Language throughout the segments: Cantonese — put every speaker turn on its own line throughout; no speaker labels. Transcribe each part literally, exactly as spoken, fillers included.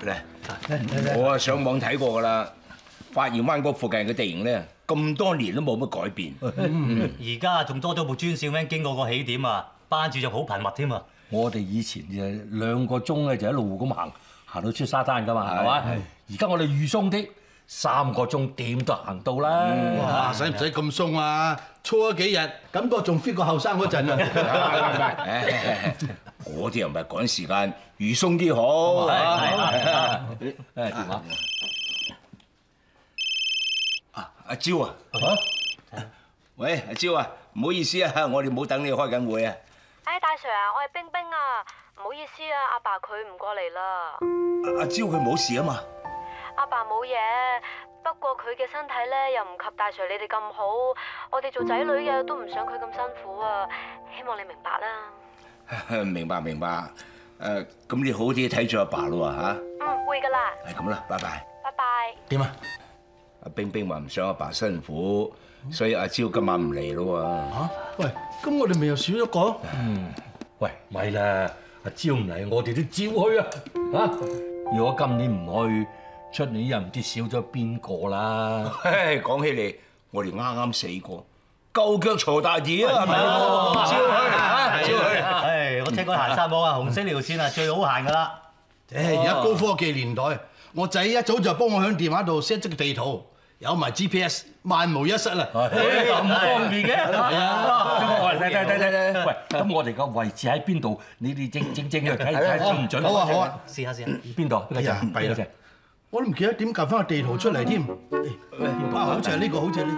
咧，我啊上網睇過㗎啦，發現灣角附近嘅地形咧，咁多年都冇乜改變。
而家仲多咗部專線 van 經過個起點啊，班次就好頻密添啊！
我哋以前就兩個鐘咧就一路咁行，行到出沙灘㗎嘛，係嘛？而家我哋預鬆啲，三個鐘點都行到啦。
哇！使唔使咁鬆啊？操咗幾日，感覺仲 fit 過後生嗰陣啊！
嗰啲又唔係趕時間，預鬆啲好。
誒電話。
啊，阿蕉啊！喂，阿蕉啊，唔好意思啊，我哋冇等你開緊會啊。
誒，大 Sir 啊，我係冰冰啊，唔好意思啊，阿爸佢唔過嚟啦。
阿蕉佢冇事啊嘛？
阿爸冇嘢，不過佢嘅身體咧又唔及大 Sir 你哋咁好，我哋做仔女嘅都唔想佢咁辛苦啊，希望你明白啦。
明白明白，誒，咁你好啲睇住阿爸咯嚇。
嗯，會噶啦。
係咁啦，拜拜。
拜拜。
點啊？
阿冰冰話唔想阿爸辛苦，所以阿蕉今晚唔嚟咯喎。
嚇？喂，咁我哋咪又少咗個？
嗯，喂，咪啦，阿蕉唔嚟，我哋都照去啊！啊，如果今年唔去，出年又唔知少咗邊個啦。
講起嚟，我哋啱啱死過，夠腳鋤大字啊，係咪啊？照去嚇，照去。
誒，我聽講行山網啊，紅色呢條線啊最好行噶啦。
誒，而家高科技年代，我仔一早就幫我響電話度 set 咗個地圖，有埋 G P S，萬無一失啦。
咁方便嘅。係啊。喂，睇睇睇睇睇，喂，咁我哋個位置喺邊度？你哋正正正去睇睇準唔準？
好啊好啊，
試下先。
邊度？呢隻？
弊啦，我都唔記得點夾翻個地圖出嚟添。啊，好似係呢個，好似係呢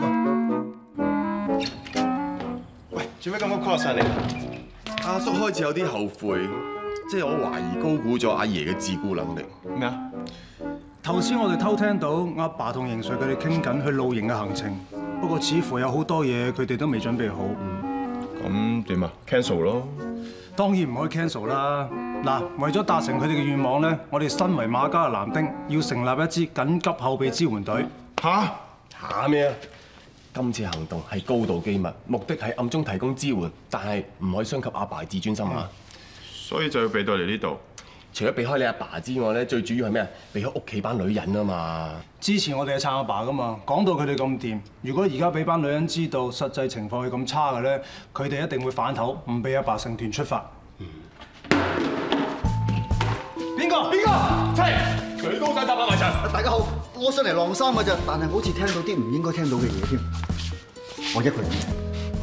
喂，做咩咁多 call 晒你？阿叔開始有啲後悔，即係我懷疑高估咗阿爺嘅自顧能力。咩啊？
頭先我哋偷聽到阿爸同邢 Sir 佢哋傾緊去露營嘅行程，不過似乎有好多嘢佢哋都未準備好。
咁點啊 ？cancel 咯。
當然唔可以 cancel 啦。嗱，為咗達成佢哋嘅願望咧，我哋身為馬家嘅男丁，要成立一支緊急後備支援隊。
吓？吓咩啊？今次行動係高度機密，目的係暗中提供支援，但係唔可以傷及阿爸自尊心啊！
所以就要避到嚟呢度。
除咗避開你阿爸之外咧，最主要係咩啊？避開屋企班女人啊嘛！
之前我哋係撐阿爸噶嘛，講到佢哋咁掂，如果而家俾班女人知道實際情況係咁差嘅咧，佢哋一定會反頭，唔俾阿爸成團出發。邊個？邊個？
出嚟！舉高手，搭埋牆。
大家好，我上嚟晾衫㗎咋，但係好似聽到啲唔應該聽到嘅嘢添。我一個人嘅。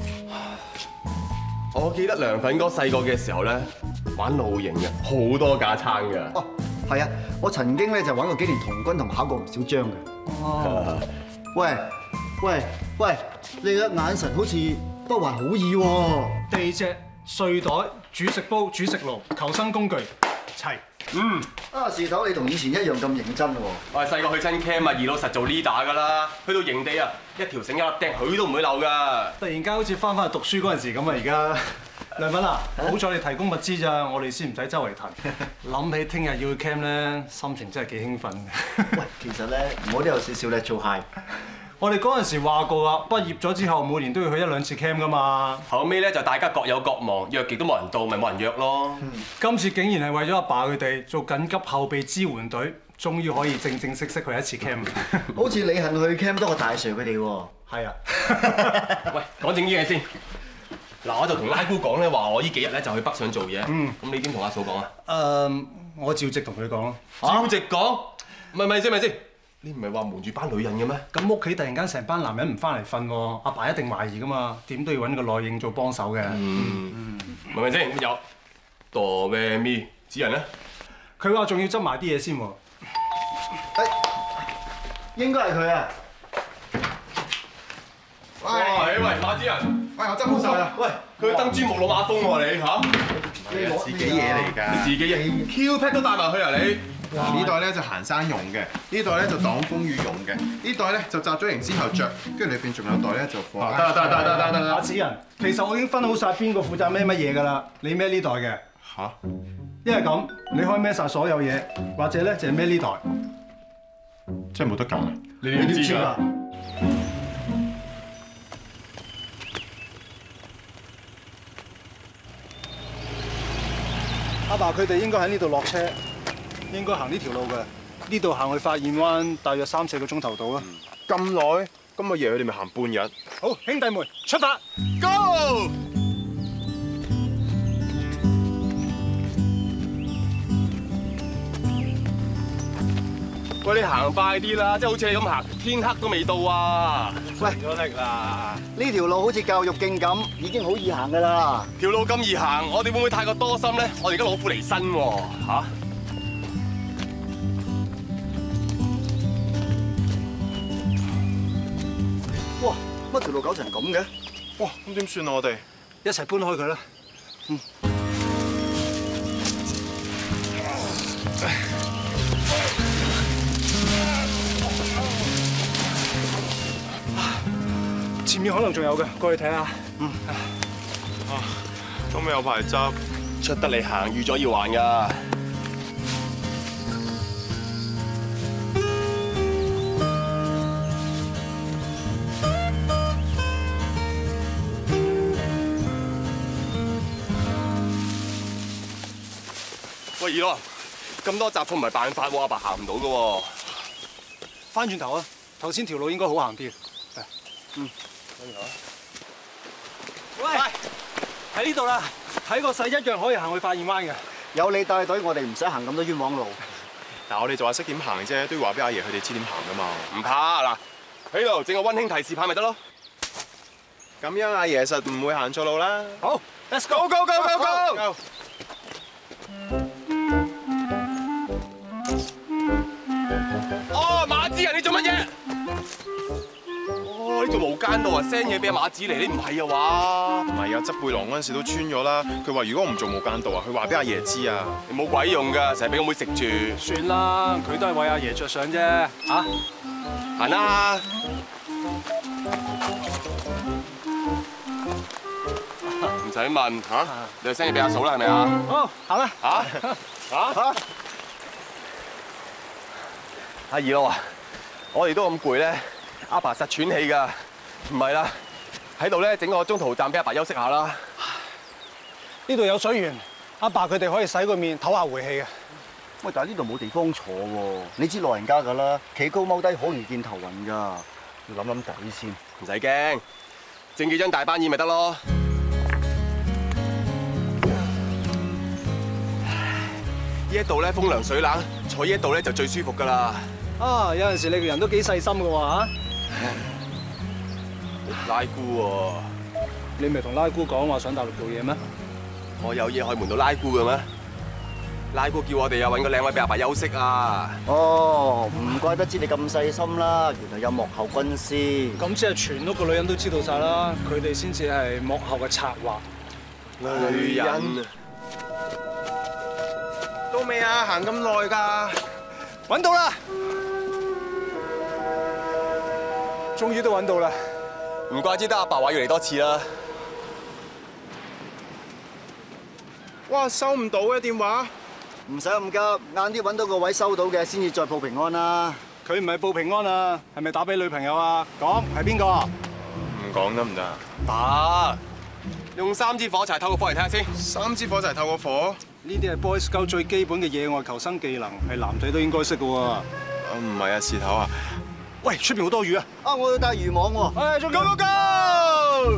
我記得涼粉哥細個嘅時候咧，玩露營嘅，好多架撐㗎。
哦，係啊，我曾經咧就玩過幾年童軍，同埋考過唔少章嘅。哦。喂喂喂，你嘅眼神好似不懷好意喎。
地隻、睡袋、煮食煲、煮食爐、求生工具齊。
嗯。
啊，事頭你同以前一樣咁認真喎。
我係細個去親 camp 啊，二老實做 leader 㗎啦。去到營地啊，一條繩一粒釘，佢都唔會漏㗎。
突然間好似翻返去讀書嗰陣時咁啊！而家涼粉啊，好彩你提供物資咋，我哋先唔使周圍騰。諗起聽日要去 camp 咧，心情真係幾興奮嘅。
喂，其實咧，我都有少少咧做 high。
我哋嗰陣時話過啊，畢業咗之後每年都要去一兩次 camp 噶嘛。
後尾咧就大家各有各忙，約極都冇人到，咪冇人約咯。
嗯、今次竟然係為咗阿爸佢哋做緊急後備支援隊，終於可以正正式式去一次 camp。
好似你肯去 camp 多過大 Sir 佢哋喎。
係啊。
喂，講正啲嘢先。嗱，我就同拉姑講咧，話我呢幾日咧就去北上做嘢。嗯。咁你點同阿嫂講啊？
誒，我照直同佢講咯。
照直講？咪咪先咪先。你唔係話瞞住班女人嘅咩？
咁屋企突然間成班男人唔翻嚟瞓喎，阿爸一定懷疑噶嘛，點都要揾個內應做幫手嘅。
嗯，係咪先？有哆咩咪指人咧？
佢話仲要執埋啲嘢先喎。
誒，應該係佢啊！
喂喂，馬子仁，
喂，我執好晒啦。喂，
佢登珠穆朗瑪峰喎你嚇？
你攞
自己嘢嚟㗎。
你自己嘢 Q pad 都帶埋去啊你？
呢袋咧就行山用嘅，呢袋咧就擋風雨用嘅，呢袋咧就紮咗營之後着，跟住裏邊仲有袋咧就放。
得啦得啦得啦得啦得啦！
馬子仁，其實我已經分好晒邊個負責孭乜嘢㗎啦，你孭呢袋嘅。
嚇？
因為咁，你可以孭晒所有嘢，或者咧就係孭呢袋。
真係冇得揀啊！
你點知㗎？
阿爸佢哋應該喺呢度落車。 應該行呢條路嘅。呢度行去發現灣大約三四個鐘頭到啦。
咁耐，咁阿爺佢哋咪行半日？
好，兄弟們出發
，Go！喂，你行快啲啦，即係好似你咁行，天黑都未到啊！
喂，
咗力啦！
呢條路好似教育徑咁，已經好易行噶啦。
條路咁易行，我哋會唔會太過多心咧？我哋而家攞苦離身喎，嚇！
哇，乜條路搞成咁嘅？
哇，咁點算啊？我哋
一齊搬開佢啦。嗯。前面可能仲有嘅，過去睇下。嗯。
啊，咁有排執，出得嚟行，預咗要還㗎。喂，二佬，咁多雜草唔係辦法喎，阿爸行唔到㗎喎。
翻轉頭啊，頭先條路應該好行啲。嗯。喂，喺呢度啦，睇個勢一樣可以行去發現灣嘅。
有你帶隊，我哋唔使行咁多冤枉路。
但係我哋就話識點行啫，都要話俾阿爺佢哋知點行㗎嘛。唔怕嗱，喺度整個溫馨提示牌咪得咯。咁樣阿爺實唔會行錯路啦。
好 ，Let's go
go go go go！ 哦，馬子啊，你做乜嘢？哦，呢度無間道啊 ，send 嘢俾阿馬子嚟，你唔係啊話？唔係啊，執背囊嗰陣時都穿咗啦。佢話如果我唔做無間道啊，佢話俾阿爺知啊。你冇鬼用㗎，成日俾個妹食住。
算啦，佢都係為阿爺着想啫，嚇。
行啦。唔使問嚇，你就 send 嘢俾阿嫂啦，係咪啊？
好，行啦。
嚇嚇嚇！阿二佬啊，我哋都咁攰咧，阿爸實喘氣㗎，唔係啦，喺度咧整個中途站俾阿爸休息下啦。
呢度有水源，阿爸佢哋可以洗個面，唞下回氣嘅。
喂，但係呢度冇地方坐喎，你知老人家㗎啦，企高踎低好容易見頭暈㗎，要諗諗底先。
唔使驚，整幾張大班椅咪得咯。呢一度咧風涼水冷，坐呢一度咧就最舒服㗎啦。
啊，有陣時你個人都幾細心㗎喎嚇。
拉姑喎，
你咪同拉姑講話上大陸做嘢咩？
我有嘢可以瞞到拉姑嘅咩？拉姑叫我哋又揾個靚位俾阿爸休息啊！
哦，唔怪得知你咁細心啦，原來有幕後軍師。
咁即係全屋個女人都知道晒啦，佢哋先至係幕後嘅策劃。
女人
到未啊？行咁耐㗎，
揾到啦！終於都揾到啦！
唔怪之得阿爸話要嚟多次啦。
哇，收唔到嘅電話。
唔使咁急，晏啲揾到個位收到嘅，先至再報平安啦。
佢唔係報平安啊，係咪打俾女朋友啊？講係邊個？
唔講得唔得？打！用三支火柴透個火嚟睇下先。
三支火柴透個火。
呢啲係 Boy Scout 最基本嘅野外求生技能，係男仔都應該識嘅喎。
唔係啊，事頭啊！
喂，出邊好多魚啊！
啊，我要帶漁網喎。
哎，仲
Go go go！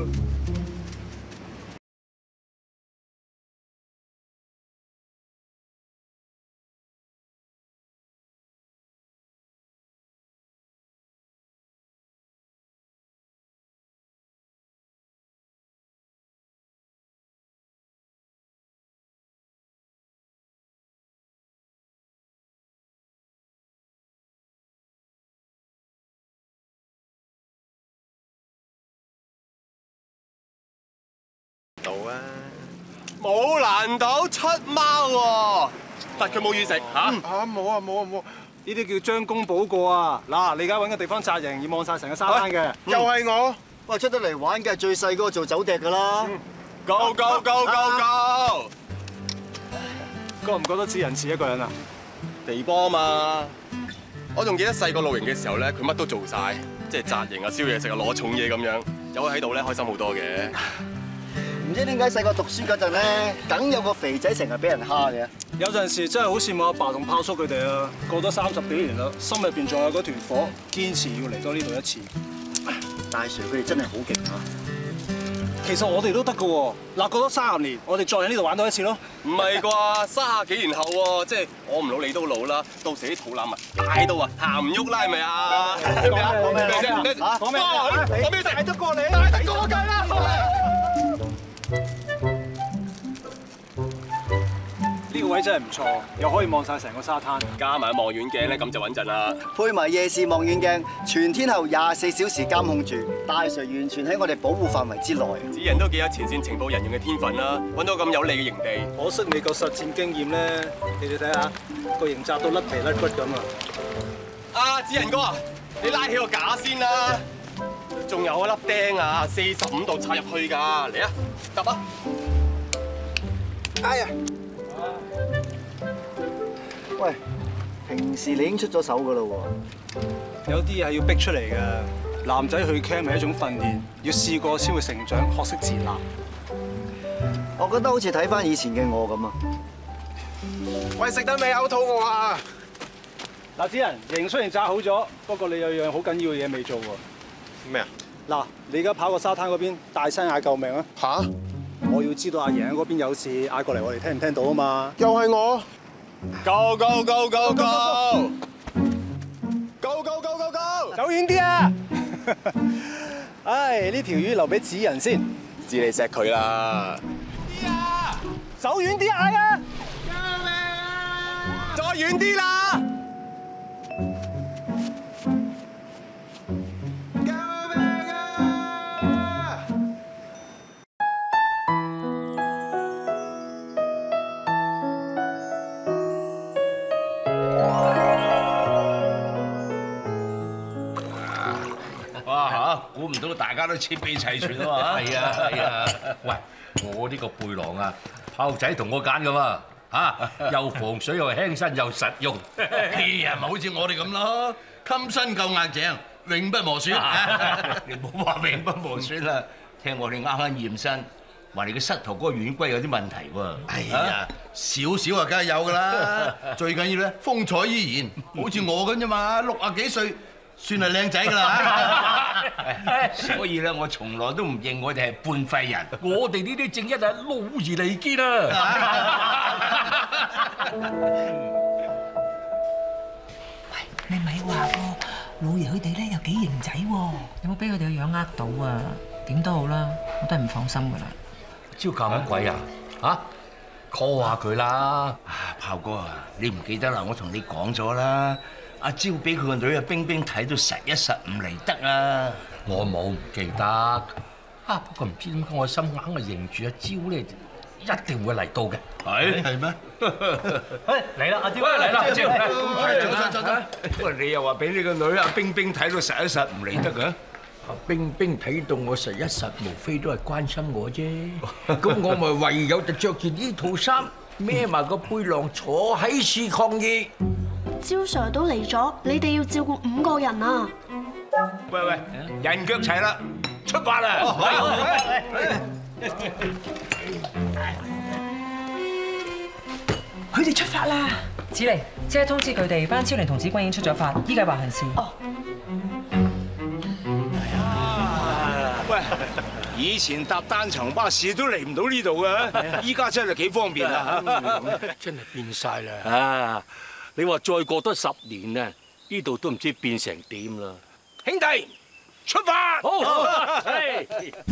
到啊！冇難到出貓喎，罰佢冇魚食嚇。
啊冇啊冇啊冇！
呢啲叫將功補過啊！嗱，你而家揾個地方紮營，要望晒成個沙灘嘅。
又係我。
喂，出得嚟玩嘅係最細嗰個做走趯㗎啦。
Go go go go go！
覺唔覺得似人似一個人啊？
地波嘛！我仲記得細個露營嘅時候咧，佢乜都做晒，即係紮營啊、燒嘢食啊、攞重嘢咁樣，有佢喺度咧，開心好多嘅。
唔知點解細個讀書嗰陣咧，梗有個肥仔成日俾人蝦嘅。
有陣時真係好羨慕阿爸同炮叔佢哋啊！過咗三十幾年啦，心入邊仲有嗰團火，堅持要嚟多呢度一次。
大 Sir 佢哋真係好勁啊！
其實我哋都得㗎喎，嗱過咗三十年，我哋再喺呢度玩多一次咯。
唔係啩？三十幾年後喎，即係我唔老你都老啦，到時啲肚腩啊大到啊行唔喐啦，係咪啊？
講咩
咩
嚇？講咩？
講咩食？
得過你，
大得過我計啦！
呢個位真係唔錯，又可以望晒成個沙灘，
加埋望遠鏡咧，咁就穩陣啦。
配埋夜視望遠鏡，全天候廿四小時監控住，大 Sir 完全喺我哋保護範圍之內。
指人都幾有前線情報人員嘅天分啦，揾到咁有利嘅營地。
可惜你個實戰經驗咧，你哋睇下個營紮到甩皮甩骨咁啊！
啊，指人哥啊，你拉起個架先啦，仲有一粒釘啊，四十五度插入去㗎，嚟啊，揼啊！哎呀！
喂，平時你已經出咗手噶啦喎。
有啲嘢係要逼出嚟嘅，男仔去 camp 係一種訓練，要試過先會成長，學識自立。
我覺得好似睇翻以前嘅我咁啊。
喂，食得未？好肚餓啊！
嗱，子仁，營雖然紮好咗，不過你有樣好緊要嘅嘢未做喎。
咩啊？
嗱，你而家跑過沙灘嗰邊，大聲嗌救命啊！
吓？
我要知道阿爺喺嗰邊有事，嗌過嚟我哋聽唔聽到啊嘛？
又係我。Go go go go go go go go go go！
走遠啲啊！唉，呢條魚留俾紙人先，
知你錫佢啦。啲啊！
走遠啲嗌啊！
救命啊！再遠啲啦！救命啊！
哇嚇！估唔到大家都設備齊全啊嘛！
係啊係啊！喂，我呢個背囊啊，炮仔同我揀噶嘛嚇，又防水又輕身又實用。
哎呀，咪好似我哋咁咯，襟身夠硬淨，永不磨損。
你唔好話永不磨損啦，聽我哋啱啱驗身，話你嘅膝頭哥軟骨有啲問題喎。
哎呀，少少啊，梗係有㗎啦。最緊要咧，風采依然，好似我咁啫嘛，六啊幾歲。算係靚仔㗎啦，
所以咧，我從來都唔認我哋係半廢人。
我哋呢啲正一係老而彌堅啊！
喂，你咪話喎，老爺佢哋咧有幾型仔喎，有冇俾佢哋嘅樣呃到啊？點都好啦，我都係唔放心㗎啦。
招教乜鬼啊？嚇 call 下佢啦！
啊，炮哥啊，你唔記得啦？我同你講咗啦。阿招俾佢個女阿冰冰睇到實一實唔嚟得啊！
我冇唔記得啊，不過唔知點解我心硬係認住阿招咧，一定會嚟到嘅。
係
係咩？
喂，嚟啦，阿招，
嚟啦，阿招，
走走走走！
喂，你又話俾你個女阿冰冰睇到實一實唔嚟得嘅？
阿冰冰睇到我實一實，無非都係關心我啫。咁我咪唯有就着住呢套衫，孭埋個背囊坐喺樹抗議。
招 Sir 都嚟咗，你哋要照顧五個人啊！
喂喂，人腳齊啦，出發啦！
佢哋出發啦！子玲，即係通知佢哋，班超齡同子君已經出咗發，依計劃行事。哦。
喂，以前搭單層巴士都嚟唔到呢度嘅，依家真係幾方便啊！
真係變晒啦！
啊！你話再過多十年啊，呢度都唔知變成點啦！兄弟，出發！好，係。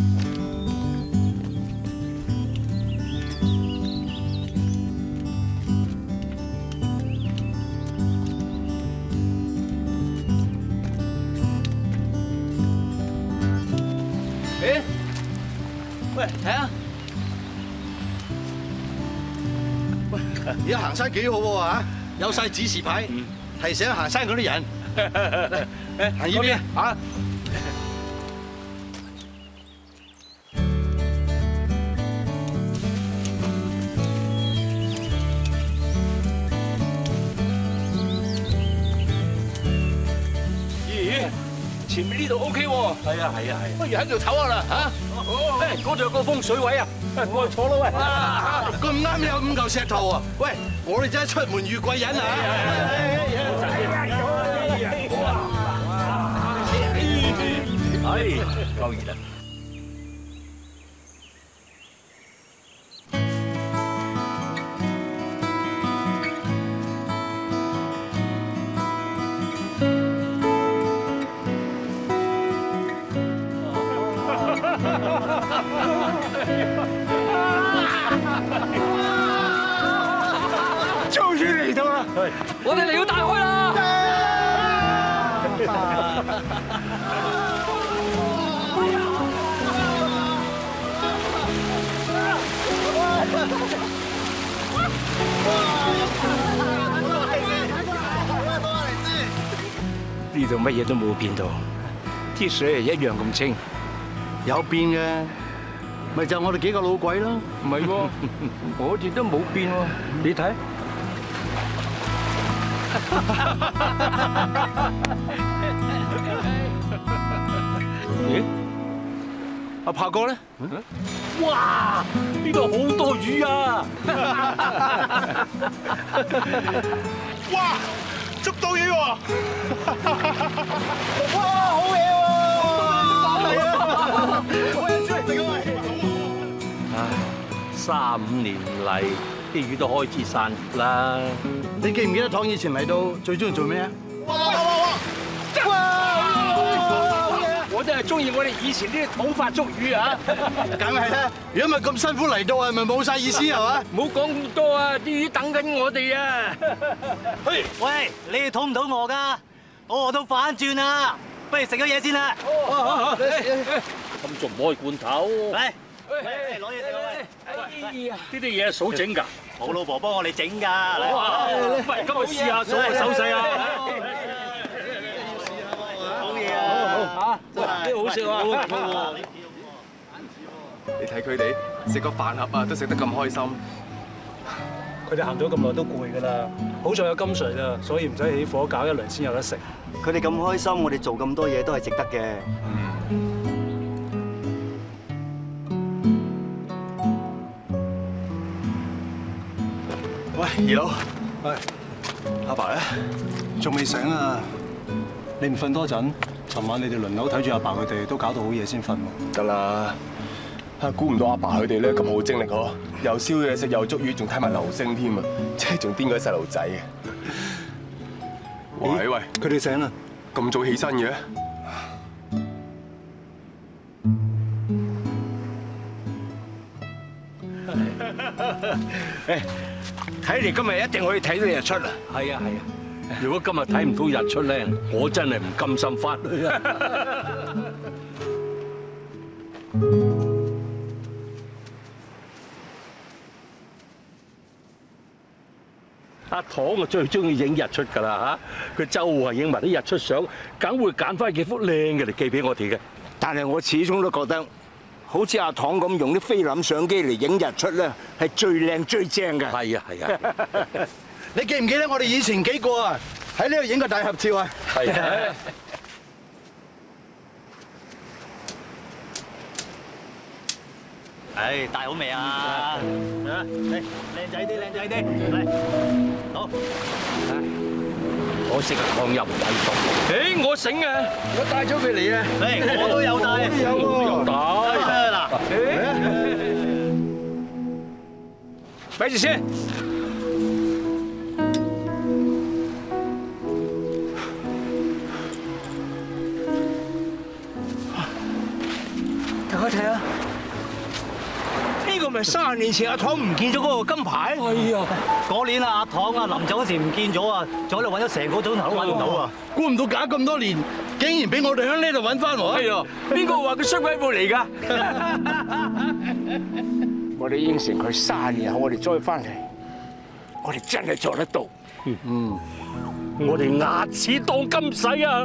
誒，喂，睇下，喂，而家行山幾好喎嚇！有晒指示牌，提醒行山嗰啲人。誒，行呢邊啊！咦？
前面呢度 OK 喎。
係啊係啊係。
不如喺度唞下啦嚇。好，誒嗰度有個風水位啊，誒過去坐啦喂。
咁啱有五嚿石頭啊！喂，我哋真係出門遇貴人啊！
哎，夠熱啦！ 終於嚟到啦！我哋嚟到大開啦！呢度乜嘢都冇變到，啲水係一樣咁清。
有變嘅，咪就我哋幾個老鬼咯。
唔係喎，我哋都冇變喎，你睇。
咦？阿柏哥咧？哇！呢度好多魚啊！
哇！捉到魚喎！
哇，好嘢喎！我有出嚟食啊！
唉，三五年嚟啲魚都開始散葉啦。
你記唔記得唐以前嚟到最中意做咩啊？
哇哇哇哇！哇！我真係中意我哋以前啲土法捉魚啊！
梗係啦，如果唔係咁辛苦嚟到啊，咪冇晒意思係嘛？
唔好講咁多啊！啲魚等緊我哋啊！
喂，你哋肚唔肚餓㗎？我餓到反轉啦，不如食咗嘢先啦。
咁仲唔開罐頭？
嚟，攞嘢食啊喂！
哎呀，呢啲嘢係嫂整㗎，
我老婆幫我哋整㗎。
哇！喂，今日試下嫂嘅手勢啊！
好嘢啊！
嚇，呢個好食啊！
你睇佢哋食個飯盒啊，都食得咁開心。
佢哋行咗咁耐都攰㗎啦，好在有金水啦，所以唔使起火搞一輪先有得食。
佢哋咁開心，我哋做咁多嘢都係值得嘅。
喂，二佬，喂，阿爸咧，仲未醒啊？你唔瞓多陣，尋晚你哋輪流睇住阿爸佢哋，都搞到好夜先瞓喎。
得啦，啊估唔到阿爸佢哋咧咁好精力嗬，又燒嘢食，又捉魚，仲睇埋流星添啊！即係仲癲過啲細路仔嘅。喂喂，
佢哋醒啦，
咁早起身嘅？
誒，睇嚟今日一定可以睇到日出啦！
係啊係啊，如果今日睇唔到日出咧，我真係唔甘心翻去啊！阿糖啊最中意影日出㗎啦嚇，佢周圍影埋啲日出相，梗會揀翻幾幅靚嘅嚟寄俾我哋嘅。
但係我始終都覺得，好似阿糖咁用啲菲林相機嚟影日出咧，係最靚最正嘅。
係啊係啊！
你記唔記得我哋以前幾個啊喺呢度影個大合照啊？
係啊！
唉，帶好未啊？啊，嚟，靚仔啲，靚仔啲，嚟，好。
可惜阿糖又唔喺度。
誒，我醒啊！我帶咗佢嚟啊！
嚟，我都有帶，
有
嗱，
咪住先。大家睇下。呢個咪三十年前阿糖唔見咗嗰個金牌？
係啊，嗰年啊，阿糖啊臨走嗰時唔見咗啊，仲喺度揾咗成個鐘頭都揾唔到啊！
估唔到搞咁多年，竟然俾我哋喺呢度揾翻喎！
係啊，邊個話佢衰鬼部嚟㗎？我哋應承佢三年後我哋再翻嚟，我哋真係做得到。
嗯，我哋牙齒當金使啊！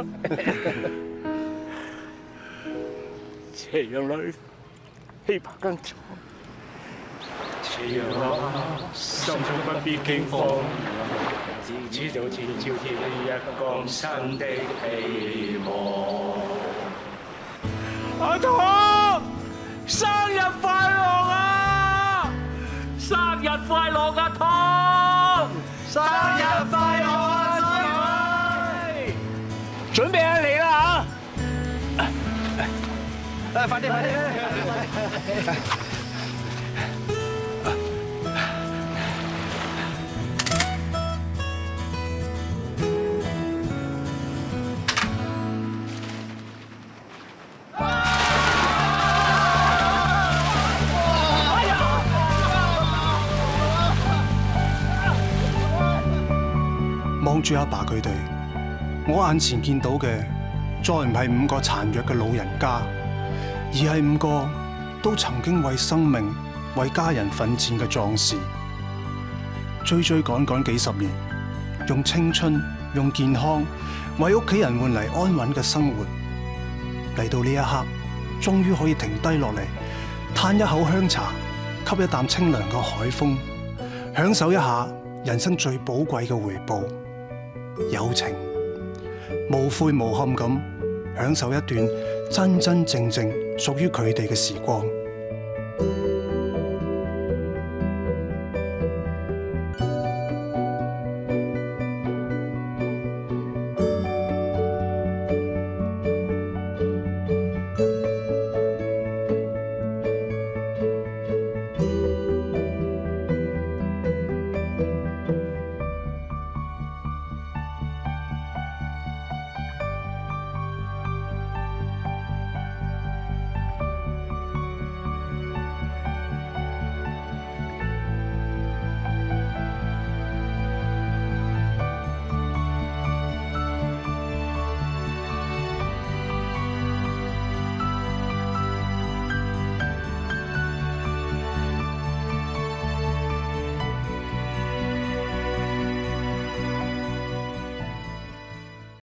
斜陽裏，氣魄更重。斜陽啊，心中不必驚慌，知道天朝天日降生的希望。
阿湯，生日快樂啊！生日快樂，阿湯！生日快樂啊，仔！準備下嚟啦嚇！誒，快啲，快啲！
望住阿爸佢哋，我眼前見到嘅再唔係五個殘弱嘅老人家，而係五個都曾經為生命、為家人奮戰嘅壯士，追追趕趕幾十年，用青春、用健康為屋企人換嚟安穩嘅生活。嚟到呢一刻，終於可以停低落嚟，嘆一口香茶，吸一啖清涼嘅海風，享受一下人生最寶貴嘅回報。友情，無悔無憾咁享受一段真真正正屬於佢哋嘅時光。